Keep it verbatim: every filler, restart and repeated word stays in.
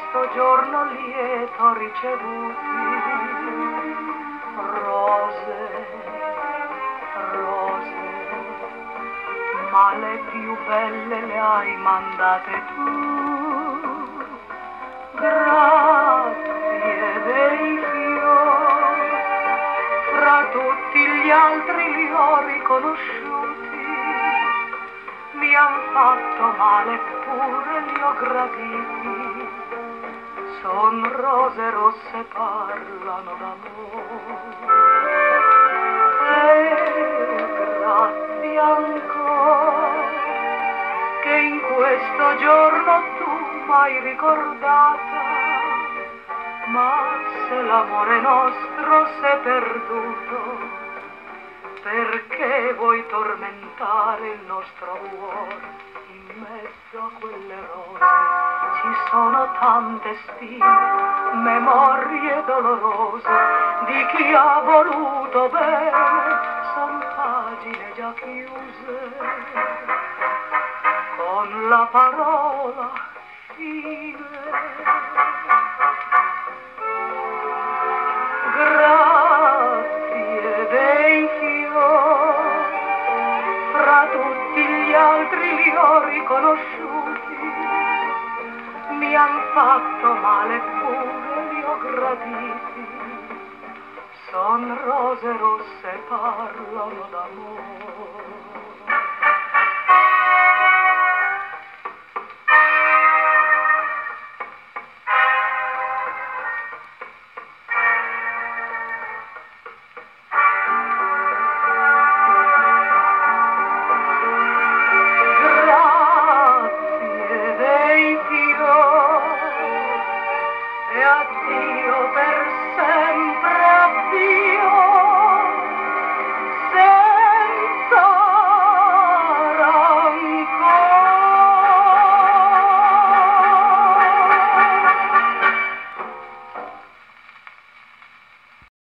questo giorno lieto ricevuti. Rose, rose, ma le più belle le hai mandate tu. Grazie dei fiori, fra tutti gli altri li ho riconosciuti. Mi han fatto male eppure li ho graditi. Son rose rosse, parlano d'amore. E grazie ancora che in questo giorno tu m'hai ricordata. Ma se l'amore nostro s'è perduto, perché vuoi tormentare il nostro cuore? In mezzo a quelle rose ci sono tante stime, memorie dolorose di chi ha voluto bene. Son pagine già chiuse con la parola fine. Grazie dei fiori, fra tutti gli altri li ho riconosciuti. Mi han fatto male eppure li ho graditi. Son rose rosse, parlano d'amore.